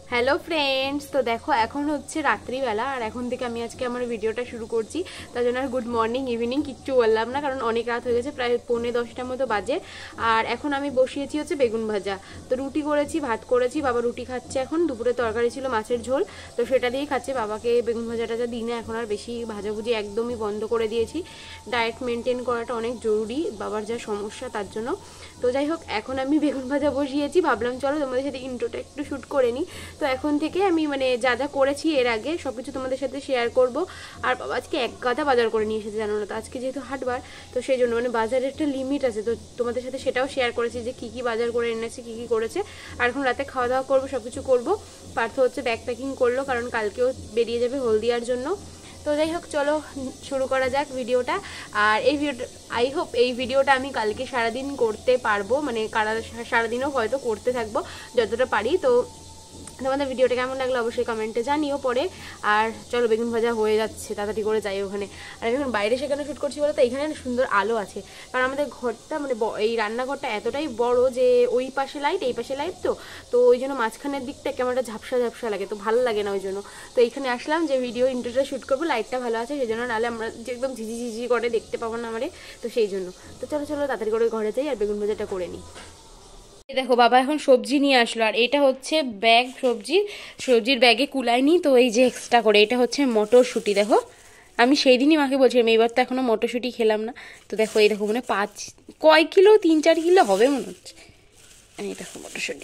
Hello friends, তো দেখো এখন হচ্ছে রাত্রিবেলা আর এখন থেকে আমি আজকে আমার ভিডিওটা শুরু করছি। তার জন্য আর গুড মর্নিং ইভিনিং কিচ্ছু বললাম না, কারণ অনেক রাত হয়ে গেছে, প্রায় 9:45 মতো বাজে। আর এখন আমি বসিয়েছি হচ্ছে বেগুন ভাজা। তো রুটি করেছি, ভাত করেছি, বাবা রুটি খাচ্ছে। এখন দুপুরে তরকারি ছিল মাছের ঝোল, তো সেটা দিয়েই খাচ্ছে। বাবাকে বেগুন ভাজাটা যা দিনে এখন আর বেশি ভাজাভুজি একদমই বন্ধ করে দিয়েছি। ডায়েট মেনটেন করাটা অনেক জরুরি, বাবার যা সমস্যা তার জন্য। তো যাই হোক, এখন আমি বেগুন ভাজা বসিয়েছি, ভাবলাম চলো তোমাদের সাথে ইন্ট্রোটা একটু শ্যুট করে নিই। তো এখন থেকে আমি যা যা করেছি এর আগে সবকিছু তোমাদের সাথে শেয়ার করব। আর বাবা আজকে এক গাদা বাজার করে নিয়ে এসেছে, জানো না তো, আজকে যেহেতু হাটবার, তো সেই জন্য বাজারের একটা লিমিট আছে। তো তোমাদের সাথে সেটাও শেয়ার করেছি যে কি কি বাজার করে এনেছে, কি কি করেছে। আর এখন রাতে খাওয়া দাওয়া করবো, সবকিছু করবো। পার্থ হচ্ছে ব্যাগ প্যাকিং করলো, কারণ কালকেও বেরিয়ে যাবে হলদিয়ার জন্য। তো যাই হোক, চলো শুরু করা যাক ভিডিওটা। আর এই ভিডিওটা আই হোপ এই ভিডিওটা আমি কালকে সারাদিন করতে পারবো, সারাদিনও হয়তো করতে থাকবো যতটা পারি। তো তোমাদের ভিডিওটা কেমন লাগলো অবশ্যই কমেন্টে জানিও পরে। আর চলো, বেগুন ভাজা হয়ে যাচ্ছে, তাড়াতাড়ি করে যাই ওখানে। আর আমি এখন বাইরে সেখানে শ্যুট করছি বলে তো এখানে সুন্দর আলো আছে, কারণ আমাদের ঘরটা এই রান্নাঘরটা এতটাই বড় যে ওই পাশে লাইট এই পাশে লাইট, তো ওই জন্য মাঝখানের দিকটা কেমনটা ঝাপসা ঝাপসা লাগে, তো ভালো লাগে না ওই জন্য। তো এইখানে আসলাম যে ভিডিও ইন্ট্রোটা শ্যুট করবো, লাইটটা ভালো আছে সেই জন্য, নাহলে আমরা যে একদম ঝিঝি ঝিঝি করে দেখতে পাবো না আমারে, তো সেই জন্য। তো চলো চলো তাড়াতাড়ি করে ঘরে যাই আর বেগুন ভাজাটা করে নিই। দেখো বাবা এখন সবজি নিয়ে আসলো, আর এটা হচ্ছে ব্যাগ সবজির ব্যাগে কুলায়নি, তো এই যে এক্সট্রা করে এটা হচ্ছে মটরশুঁটি। দেখো আমি সেই দিনই মাকে বলছিলাম, এইবার তো এখনো মটরশুঁটি খেলাম না। তো দেখো এই দেখো কয় কিলো, 3-4 কিলো হবে মনে হচ্ছে। এই দেখো মটরশুঁটি,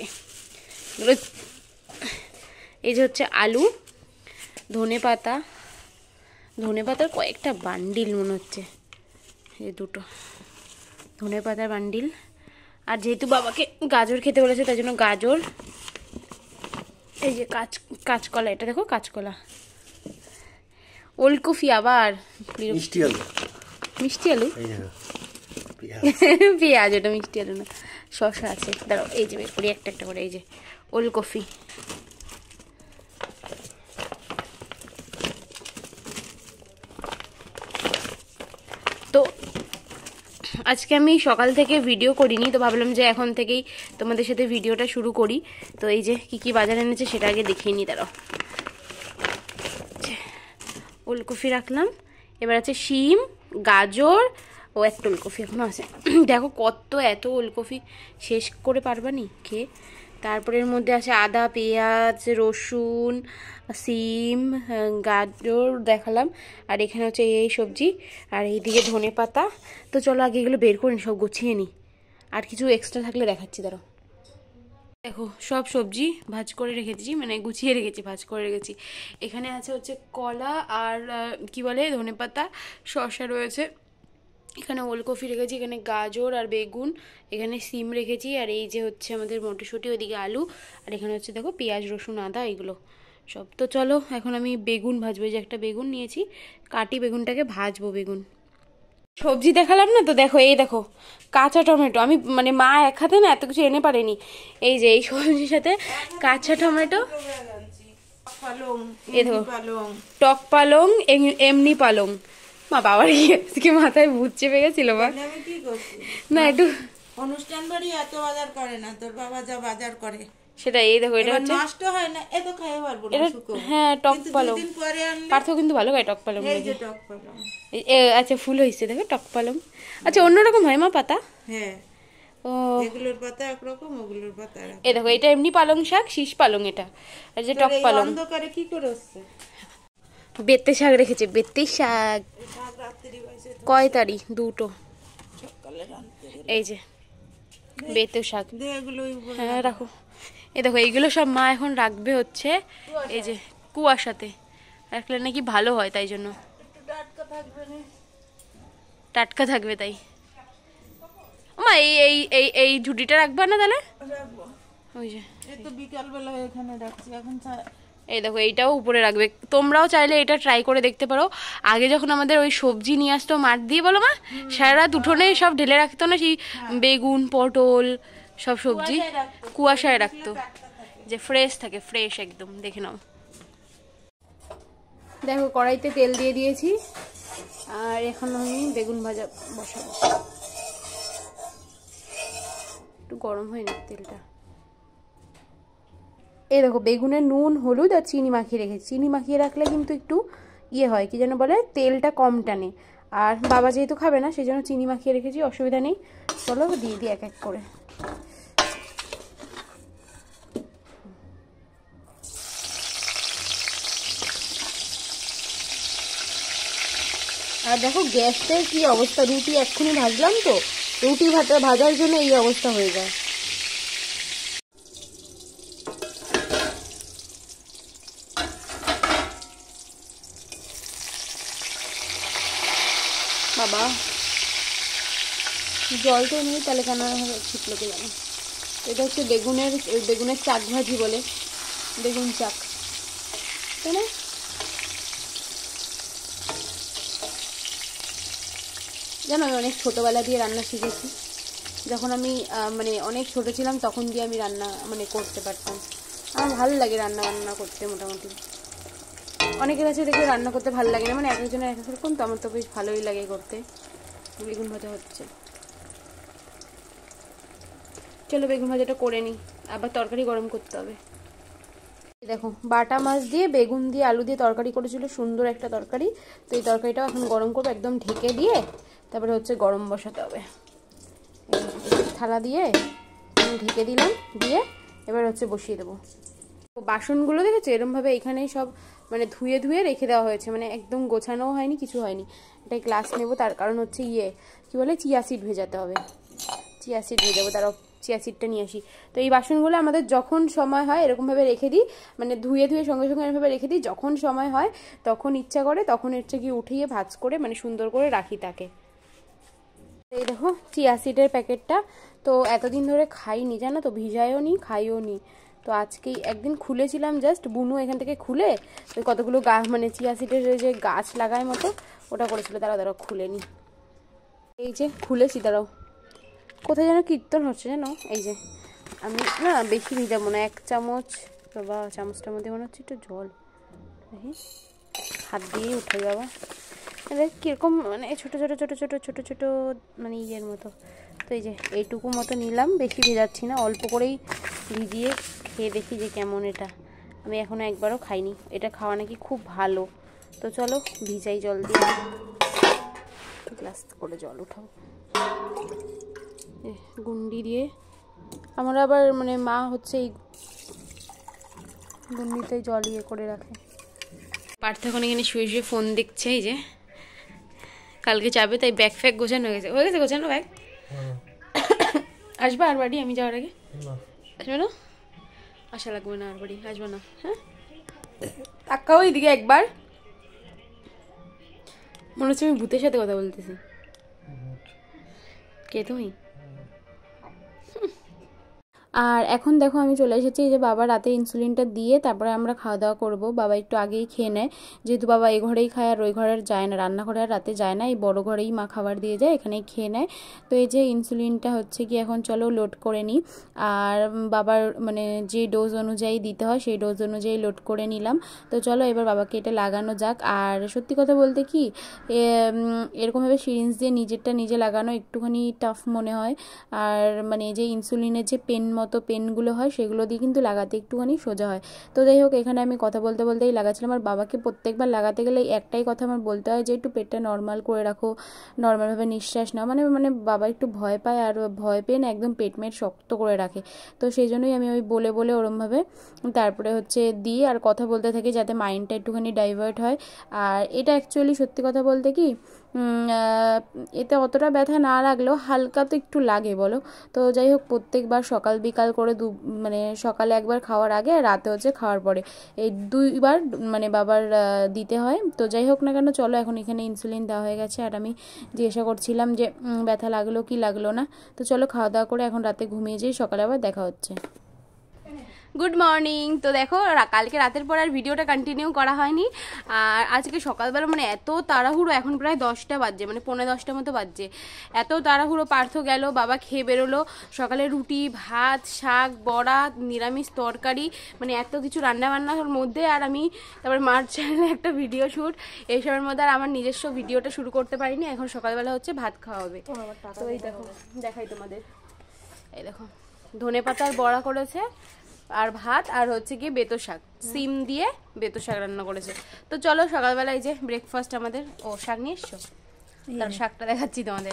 এই যে হচ্ছে আলু, ধনে পাতার কয়েকটা বান্ডিল মনে হচ্ছে, এই দুটো ধনে পাতার বান্ডিল। আর যেহেতু বাবাকে গাজর খেতে বলেছে তাই জন্য গাজর, এই যে কাঁচকলা, এটা দেখো কাঁচকলা, ওলকপি, আবার মিষ্টি আলু পেঁয়াজ, ওটা মিষ্টি আলু না, শসা আছে, দাঁড়াও এই যে বের করি একটা একটা করে। এই যে ওলকপি, তো আজকে আমি সকাল থেকে ভিডিও করিনি, তো ভাবলাম যে এখন থেকেই তোমাদের সাথে ভিডিওটা শুরু করি। তো এই যে কি কি বাজার এনেছে সেটা আগে দেখিয়ে নিই, দাঁড়াও। ওলকপি রাখলাম, এবার আছে শিম, গাজর, ও একটা ওলকপি এখনো আছে। দেখো এত ওলকপি শেষ করে পারবানি খেয়ে। তারপরে এর মধ্যে আছে আদা, পেঁয়াজ, রসুন, সিম, গাজর দেখালাম, আর এখানে হচ্ছে এই সবজি, আর এইদিকে ধনে পাতা। তো চলো আগে এগুলো বের করে সব গুছিয়ে নিই, আর কিছু এক্সট্রা থাকলে দেখাচ্ছি, দাঁড়াও। দেখো সব সবজি ভাজ করে রেখেছি, গুছিয়ে রেখেছি, ভাজ করে রেখেছি। এখানে আছে হচ্ছে কলা আর কি বলে ধনেপাতা, শসা রয়েছে, এখানে ওলকপি রেখেছি, এখানে গাজর আর বেগুন, এখানে সিম রেখেছি, আর এই যে হচ্ছে আমাদের মটরশুঁটি, ওইদিকে আলু, আর এখানে হচ্ছে দেখো পেঁয়াজ, রসুন, আদা, এগুলো সব। তো চলো এখন আমি বেগুন ভাজবো, এই যে একটা বেগুন নিয়েছি, কাটি বেগুনটাকে ভাজবো। বেগুন সবজি দেখালাম না, তো দেখো এই দেখো কাঁচা টমেটো, আমি মা এক হাতে না এত কিছু এনে পারেনি। এই যে এই সবজির সাথে কাঁচা টমেটো, এই দেখো টক পালং, এমনি পালং। মা বাবার কি মাথায় ভূত চেপে গেছিল মা, না একটু অনুষ্ঠান বাড়ি এত বাজার করে না, তোর বাবা যা বাজার করে সেটা। এই দেখো এটা হচ্ছে নষ্ট হয় না, এত খাইতে পারবো না। হ্যাঁ টক পালং, পার্থ কিন্তু ভালো খায় টক পালং। এই যে টক পালং, আচ্ছা ফুল হয়েছে দেখো টক পালং। আচ্ছা অন্যরকম হয় মা পাতা? হ্যাঁ ও, এগুলোর পাতা একরকম, ওগুলোর পাতা একরকম। এই দেখো এটা এমনি পালং শাক, শীষ পালং, এটা আর যে টক পালং। অন্ধকারে কি করে হচ্ছে? বেতে শাক রেখেছে, বেতে শাক কয় তারি, দুটো। এই যে বেতে শাক, হ্যাঁ রাখো। এই দেখো এইগুলো সব মা এখন রাখবে হচ্ছে এই যে কুয়াশাতে রাখলে নাকি ভালো হয়, তাই জন্য টাটকা থাকবে তাই। মা এই এই এই ঝুড়িটা রাখবা না তাহলে? ওই যে বিকাল বেলা এখানে রাখছি এখন। এই দেখো এইটাও উপরে রাখবে, তোমরাও চাইলে এটা ট্রাই করে দেখতে পারো। আগে যখন আমাদের ওই সবজি নিয়ে আসতো মাঠ দিয়ে, বলো মা, সারা রাত উঠোনে সব ঢেলে রাখতো না, সেই বেগুন, পটল, সব সবজি কুয়াশায় রাখতো, যে ফ্রেশ থাকে, ফ্রেশ একদম। দেখে নাও, দেখো কড়াইতে তেল দিয়ে দিয়েছি, আর এখন আমি বেগুন ভাজা বসাবো। একটু গরম হয়নি তেলটা। এই দেখো বেগুনে নুন হলুদ আর চিনি মাখিয়ে রেখেছি। চিনি মাখিয়ে রাখলে কিন্তু একটু ইয়ে হয়, কি যেন বলে, তেলটা কম টানে। আর বাবা যেহেতু খাবে না সেই জন্য চিনি মাখিয়ে রেখেছি, অসুবিধা নেই। চলো দিয়ে দিই এক এক করে। আর দেখো গ্যাসের কি অবস্থা, রুটি এক্ষুনি ভাজলাম তো, রুটি ভাজার জন্য এই অবস্থা হয়ে যায়। বাবা জল তো নেই, তাহলে কেন ছিটলোকে জানো। এটা হচ্ছে বেগুনের চাক ভাজি বলে, বেগুন চাক, তাই না? জানো আমি অনেক ছোটোবেলা দিয়ে রান্না শিখেছি। যখন আমি মানে অনেক ছোটো ছিলাম তখন দিয়ে আমি রান্না মানে করতে পারতাম। আমার ভালো লাগে রান্না বান্না করতে মোটামুটি। অনেকের কাছে দেখে রান্না করতে ভালো লাগে না, মানে এক একজনের এক এক রকম, তো আমার তো বেশ ভালোই লাগে করতে। বেগুন ভাজা হচ্ছে, চলো বেগুন ভাজাটা করে নিই, আবার তরকারি গরম করতে হবে। দেখো বাটা মাছ দিয়ে বেগুন দিয়ে আলু দিয়ে তরকারি করেছিল, সুন্দর একটা তরকারি। তো এই তরকারিটাও এখন গরম করবো, একদম ঢেকে দিয়ে তারপরে হচ্ছে গরম বসাতে হবে। থালা দিয়ে ঢেকে দিলাম, দিয়ে এবার হচ্ছে বসিয়ে দেবো। বাসনগুলো দেখেছো এরমভাবে এখানেই সব মানে ধুয়ে ধুয়ে রেখে দেওয়া হয়েছে, মানে একদম গোছানোও হয়নি, কিছু হয়নি। এটা গ্লাস নেবো, তার কারণ হচ্ছে কি বলে, চিয়া সিড ভেজাতে হবে। চিয়া সিড ভেজাবো, তারাও চিয়া সিডটা নিয়ে আসি। তো এই বাসনগুলো আমাদের যখন সময় হয় এরকমভাবে রেখে দিই, মানে ধুয়ে ধুয়ে সঙ্গে সঙ্গে এরকমভাবে রেখে দিই। যখন সময় হয় তখন ইচ্ছা করে তখন হচ্ছে কি উঠিয়ে ভাঁজ করে মানে সুন্দর করে রাখি তাকে। এই দেখো চিয়া সিডের প্যাকেটটা তো এতদিন ধরে খাইনি জানো তো, ভিজায়ও নি খাইও নি। তো আজকেই একদিন খুলেছিলাম, জাস্ট বুনু এখান থেকে খুলে ওই কতগুলো মানে চিয়া সিডের যে গাছ লাগায় মতো ওটা করেছিল, দাঁড়াও খুলে নি। এই যে খুলেছি, দাঁড়াও, কোথায় যেন কীর্তন হচ্ছে জানো। এই যে আমি না বেশি ভিজাবো না, 1 চামচ, বা চামচটার মধ্যে মনে হচ্ছে একটু জল, হাত দিয়ে উঠে যাবো। কীরকম মানে ছোটো ছোটো ছোটো ছোটো ছোটো ছোটো মানে ইয়ের মতো। তো এই যে এইটুকু মতো নিলাম, বেশি ভেজাচ্ছি না, অল্প করেই ভিজিয়ে খেয়ে দেখি যে কেমন এটা। আমি এখনও একবারও খাইনি, এটা খাওয়া নাকি খুব ভালো। তো চলো ভিজাই জল দিয়ে, গ্লাস করে জল উঠাবো গুন্ডি দিয়ে। আমরা আবার মানে মা হচ্ছে এই গুন্ডিতে জল ইয়ে করে রাখে। পার্থ এখন এখানে শুয়ে শুয়ে ফোন দেখছে। এই যে কালকে যাবে তাই ব্যাগ ফ্যাগ গোছানো হয়ে গেছে গোছানো ব্যাগ। আসবে আর বাড়ি আমি যাওয়ার আগে? আসবে না, আশা লাগবে না আর বাড়ি আসবে না। হ্যাঁ তাকাও এইদিকে একবার, মনে হচ্ছে আমি ভূতের সাথে কথা বলতেছি। কে তুমি? আর এখন দেখো আমি চলে এসেছি, এই যে বাবা রাতে ইনসুলিনটা দিয়ে তারপরে আমরা খাওয়া দাওয়া করবো। বাবা একটু আগেই খেয়ে নেয়, যেহেতু বাবা এই ঘরেই খায় আর ওই ঘরে যায় না, রান্নাঘরে আর রাতে যায় না, এই বড় ঘরেই মা খাবার দিয়ে যায়, এখানেই খেয়ে নেয়। তো এই যে ইনসুলিনটা হচ্ছে কি এখন চলো লোড করে নিই। আর বাবার মানে যে ডোজ অনুযায়ী দিতে হয় সেই ডোজ অনুযায়ী লোড করে নিলাম। তো চলো এবার বাবাকে এটা লাগানো যাক। আর সত্যি কথা বলতে কি এরকমভাবে সিরিঞ্জ দিয়ে নিজেরটা নিজে লাগানো একটুখানি টাফ মনে হয়। আর মানে যে ইনসুলিনের যে পেনগুলো হয় সেগুলো দিয়ে কিন্তু লাগাতে একটুখানি সোজা হয়। তো যাই হোক এখানে আমি কথা বলতে বলতেই লাগাচ্ছিলাম। আর বাবাকে প্রত্যেকবার লাগাতে গেলে একটাই কথা আমার বলতে হয় যে একটু পেটটা নর্মাল করে রাখো, নর্মালভাবে নিঃশ্বাস নাও, মানে বাবা একটু ভয় পায়, আর ভয় পেয়ে না একদম পেট শক্ত করে রাখে। তো সেই জন্যই আমি ওই বলে বলে ওরমভাবে তারপরে হচ্ছে দিই আর কথা বলতে থাকি যাতে মাইন্ডটা একটুখানি ডাইভার্ট হয়। আর এটা অ্যাকচুয়ালি সত্যি কথা বলতে কি এতে অতটা ব্যথা না লাগলেও হালকা তো একটু লাগে বলো। তো যাই হোক প্রত্যেকবার সকাল বিকাল করে মানে সকালে একবার খাওয়ার আগে আর রাতে হচ্ছে খাওয়ার পরে, এই 2 বার মানে বাবার দিতে হয়। তো যাই হোক না কেন চলো এখন এখানে ইনসুলিন দেওয়া হয়ে গেছে, আর আমি জিজ্ঞাসা করছিলাম যে ব্যথা লাগলো কি লাগলো না। তো চলো খাওয়া দাওয়া করে এখন রাতে ঘুমিয়ে যাই, সকালে আবার দেখা হচ্ছে। Good morning. তো দেখো কালকে রাতের পর আর ভিডিওটা কন্টিনিউ করা হয়নি, আর আজকে সকালবেলা মানে এত তাড়াহুড়ো, এখন প্রায় 10টা বাজছে, মানে 10:45 মতো বাজছে। এত তাড়াহুড়ো, পার্থ গেল, বাবা খেয়ে বেরোলো, সকালে রুটি ভাত শাক বড়া নিরামিষ তরকারি, মানে এত কিছু রান্নাবান্নার মধ্যে আর আমি তারপর মার চ্যানেলে একটা ভিডিও শ্যুট, এইসবের মধ্যে আর আমার নিজস্ব ভিডিওটা শুরু করতে পারিনি। এখন সকালবেলা হচ্ছে ভাত খাওয়া হবে। তো এই দেখো দেখাই তোমাদের, এই দেখো ধনে পাতার বড়া করেছে, আর ভাত আর হচ্ছে গিয়ে বেতো শাক, সিম দিয়ে বেতো শাক রান্না করেছে। তো চলো সকালবেলা এই যে ব্রেকফাস্ট আমাদের। ও শাক নিয়ে এসছো, তার শাকটা দেখাচ্ছি তোমাদের,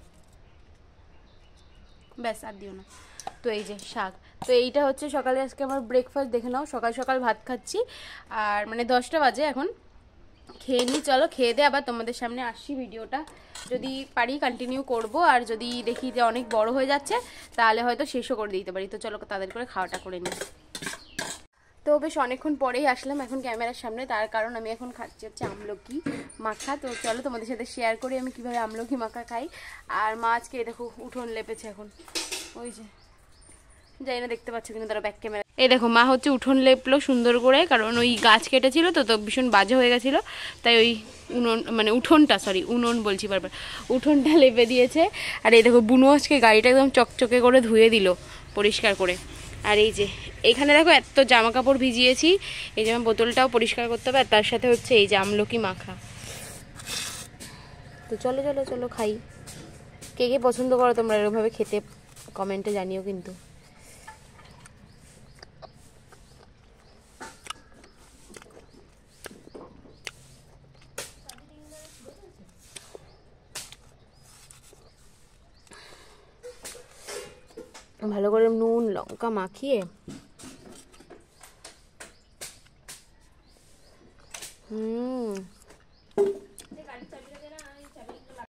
ব্যাস আর দিও না। তো এই যে শাক, তো এইটা হচ্ছে সকালে আজকে আমার ব্রেকফাস্ট। দেখে নাও সকাল সকাল ভাত খাচ্ছি, আর মানে 10টা বাজে এখন। খেয়ে নিই, চলো খেয়ে দে আবার তোমাদের সামনে আসছি। ভিডিওটা যদি পারি কন্টিনিউ করব, আর যদি দেখি যে অনেক বড় হয়ে যাচ্ছে তাহলে হয়তো শেষও করে দিতে পারি। তো চলো তাদের করে খাওয়াটা করে নিই। তো বেশ অনেকক্ষণ পরেই আসলাম এখন ক্যামেরার সামনে, তার কারণ আমি এখন খাচ্ছি হচ্ছে আমলকি মাখা। তো চলো তোমাদের সাথে শেয়ার করি আমি কিভাবে আমলকি মাখা খাই। আর মা আজকে দেখো উঠোন লেপেছে এখন, ওই যে যাই না দেখতে পাচ্ছ কিন্তু তারা ব্যাক ক্যামেরা। এই দেখো মা হচ্ছে উঠোন লেপলো সুন্দর করে, কারণ ওই গাছ কেটেছিল তো তো ভীষণ বাজে হয়ে গেছিলো, তাই ওই উনুন মানে উঠোনটা, সরি উনুন বলছি বারবার, উঠোনটা লেপে দিয়েছে। আর এই দেখো বুনু আজকে গাড়িটা একদম চকচকে করে ধুয়ে দিল পরিষ্কার করে। আর এই যে এখানে দেখো এত জামা কাপড় ভিজিয়েছি, এই যে আমার বোতলটাও পরিষ্কার করতে হবে, আর তার সাথে হচ্ছে এই যে আমলকি মাখা। তো চলো চলো চলো খাই। কে কে পছন্দ করো তোমরা এরকমভাবে খেতে, কমেন্টে জানিও কিন্তু। ভালো করে নুন লঙ্কা মাখিয়ে